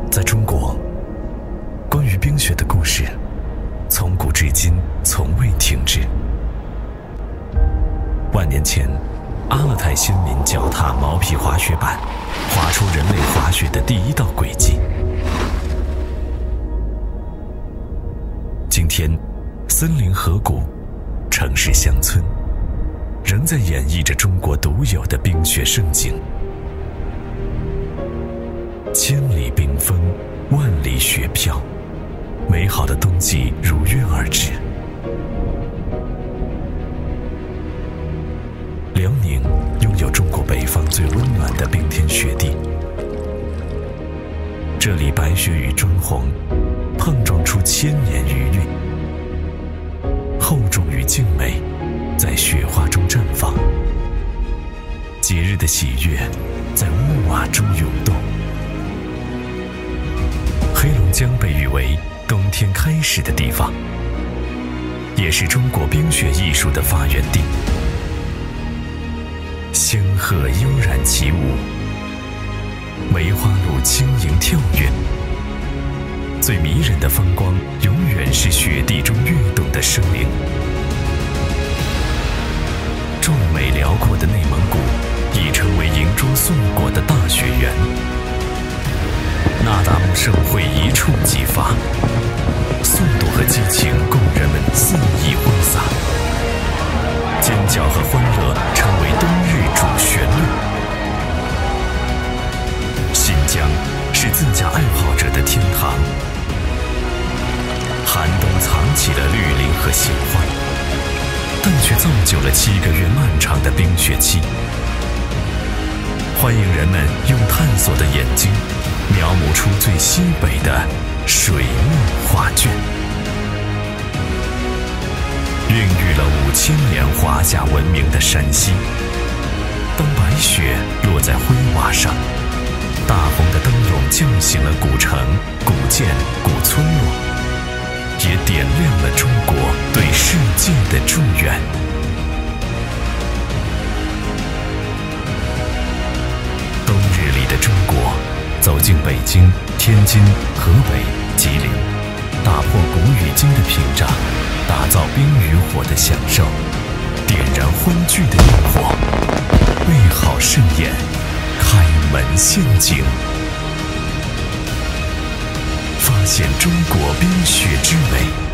在中国，关于冰雪的故事，从古至今从未停止。万年前，阿勒泰先民脚踏毛皮滑雪板，划出人类滑雪的第一道轨迹。今天，森林河谷、城市乡村，仍在演绎着中国独有的冰雪盛景。千里冰封，万里雪飘，美好的冬季如约而至。辽宁拥有中国北方最温暖的冰天雪地，这里白雪与砖红碰撞出千年余韵，厚重与静美在雪花中绽放，节日的喜悦在屋瓦中涌动。黑龙江被誉为冬天开始的地方，也是中国冰雪艺术的发源地。仙鹤悠然起舞，梅花鹿轻盈跳跃，最迷人的风光永远是雪地中跃动的生灵。壮美辽阔的内蒙古已成为迎捉宋国的大雪原，那达慕盛会一触即发，速度和激情供人们恣意挥洒，尖叫和欢乐成为冬日主旋律。新疆是自驾爱好者的天堂，寒冬藏起了绿林和杏花，但却造就了7个月漫长的冰雪期。欢迎人们用探索的眼睛描摹出最西北的水墨画卷，孕育了5000年华夏文明的山西。当白雪落在灰瓦上，大红的灯笼叫醒了古城、古建、古村落，也点亮了中国对世界的祝愿。冬日里的中国，走进北京、天津、河北、吉林，打破古与今的屏障，打造冰与火的享受，点燃欢聚的焰火，备好盛宴，开门献景，发现中国冰雪之美。